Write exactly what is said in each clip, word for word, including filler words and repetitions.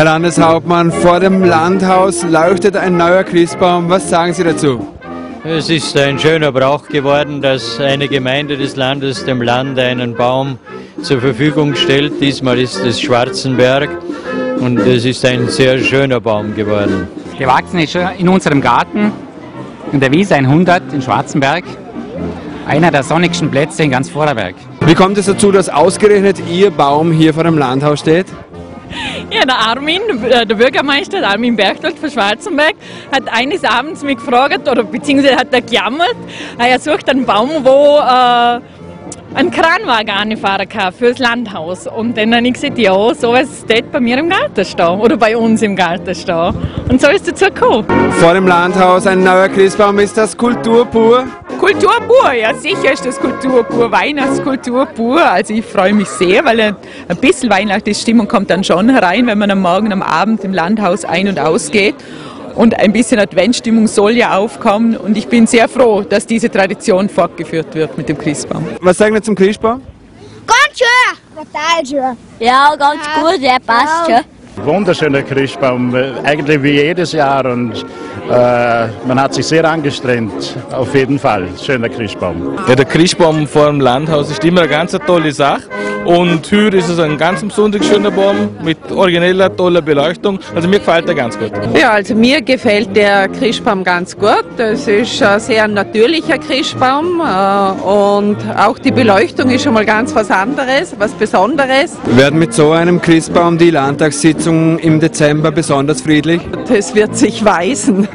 Herr Landeshauptmann, vor dem Landhaus leuchtet ein neuer Christbaum. Was sagen Sie dazu? Es ist ein schöner Brauch geworden, dass eine Gemeinde des Landes dem Land einen Baum zur Verfügung stellt. Diesmal ist es Schwarzenberg und es ist ein sehr schöner Baum geworden. Gewachsen ist schon in unserem Garten, in der Wiese hundert in Schwarzenberg. Einer der sonnigsten Plätze in ganz Vorarlberg. Wie kommt es dazu, dass ausgerechnet Ihr Baum hier vor dem Landhaus steht? Ja, der Armin, der Bürgermeister, der Armin Berchtold von Schwarzenberg, hat eines Abends mich gefragt, oder beziehungsweise hat er gejammert, er sucht einen Baum, wo äh, ein Kranwagen anfahren kann für das Landhaus. Und dann habe ich gesagt, ja, sowas steht bei mir im Garten stehen, oder bei uns im Garten stehen. Und so ist es dazu gekommen. Vor dem Landhaus ein neuer Christbaum, ist das Kultur pur? Kultur pur, ja sicher ist das Kultur pur, Weihnachtskultur pur. Also ich freue mich sehr, weil ein bisschen weihnachtliche Stimmung kommt dann schon herein, wenn man am Morgen, am Abend im Landhaus ein- und ausgeht. Und ein bisschen Adventstimmung soll ja aufkommen und ich bin sehr froh, dass diese Tradition fortgeführt wird mit dem Christbaum. Was sagen Sie zum Christbaum? Ganz schön! Total schön! Ja, ganz gut, der passt schon. Wunderschöner Christbaum, eigentlich wie jedes Jahr und äh, man hat sich sehr angestrengt, auf jeden Fall. Schöner Christbaum. Ja, der Christbaum vor dem Landhaus ist immer eine ganz tolle Sache und hier ist es ein ganz besonders schöner Baum mit origineller, toller Beleuchtung. Also mir gefällt er ganz gut. Ja, also mir gefällt der Christbaum ganz gut. Es ist ein sehr natürlicher Christbaum und auch die Beleuchtung ist schon mal ganz was anderes, was Besonderes. Werden mit so einem Christbaum die Landtagssitzung im Dezember besonders friedlich? Das wird sich weisen.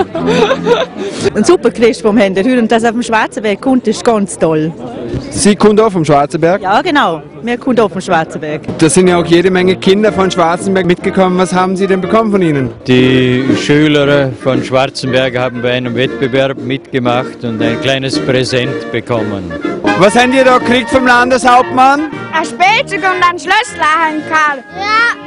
Ein super Christbaum haben wir und das auf dem Schwarzenberg kommt, ist ganz toll. Sie kommen auch vom Schwarzenberg? Ja, genau. Wir kommen auch vom Schwarzenberg. Da sind ja auch jede Menge Kinder von Schwarzenberg mitgekommen. Was haben Sie denn bekommen von ihnen? Die Schüler von Schwarzenberg haben bei einem Wettbewerb mitgemacht und ein kleines Präsent bekommen. Was habt ihr da gekriegt vom Landeshauptmann? Ein Spielzeug und ein Schlösschen, Karl. Ja.